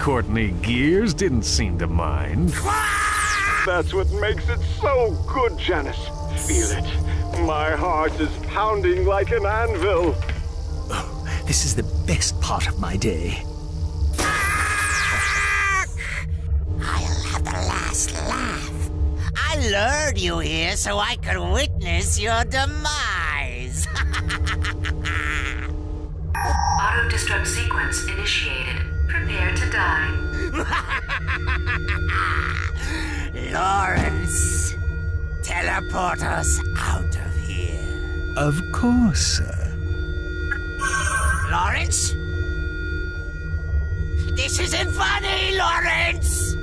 Courtney Gears didn't seem to mind. That's what makes it so good, Janice. Feel it. My heart is pounding like an anvil. Oh, this is the best part of my day. I'll have the last laugh. I lured you here so I could witness your demise. Auto-destruct sequence initiated. Prepare to die. Lawrence, teleport us out of here. Of course, sir. Lawrence? This isn't funny, Lawrence!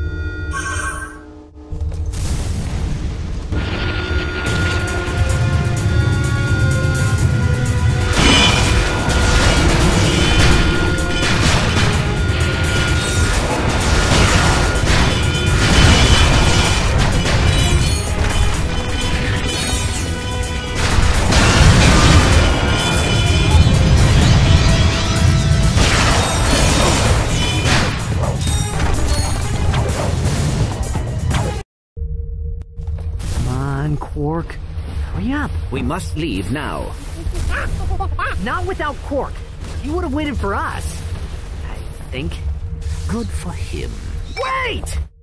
Quark, hurry up. We must leave now. Not without Quark. He would have waited for us, I think. Good for him. Wait!